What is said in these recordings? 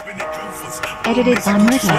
Edited by Murta.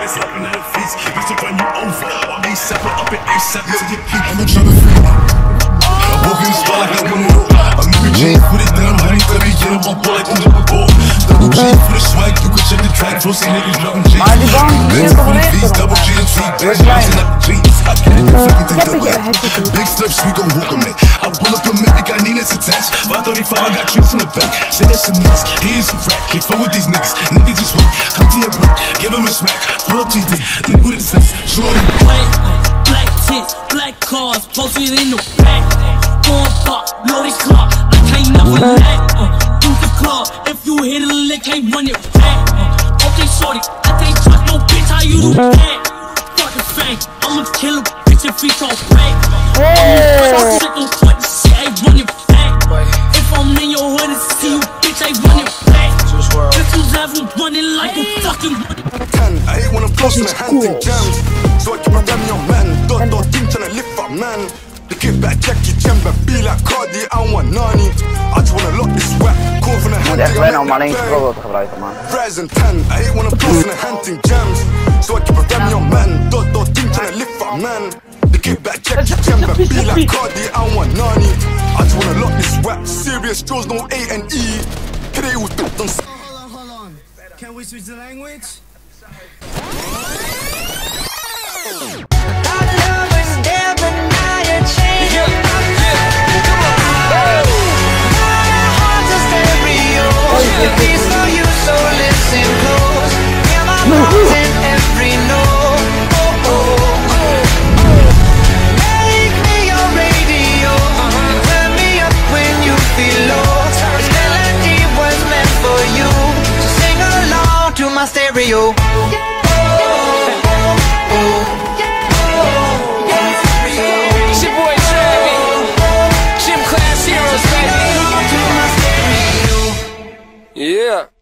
Big steps, we gon' walk them in. I pull up a minute, got Nina's attached. 535, I got tricks in the back. Say that's a mix, here's some crack. Can't fuck with these niggas, niggas just wait. Come to your break, give him a smack. Pull up TD, look what it says. Shorty. Black tits, black cars, posted in the back. Going pop, loaded clock, I can't never lack. Use the club, if you hit a lick, can't run it back. Okay, shorty, I can't trust no bitch, how you do that? Fucking fang, I'ma kill a bitch if he talk back. Shit don't fuck shit, I run it back. If I'm in your hood and see you, bitch, I run it back. Bitches have them running like a fucking 10, I hate when I'm close to the hunting jams. So I keep my damn young man. Dot team tryna lift up, man. They get back Jackie Chan, but be like Cardi, I want Nani. I just wanna lock this rap. Call from the hunting. Rise and 10, I hate when I'm close to the hunting jams. So I keep my damn young man. Dot team tryna lift up, man. They get back Jackie Chan, but be like Cardi, I want Nani. I just wanna lock this rap. Serious draws, no A&E. Today was done. Hold on. Can we switch the language? My stereo. It's your boy Travis, Gym Class Heroes, baby. Yeah.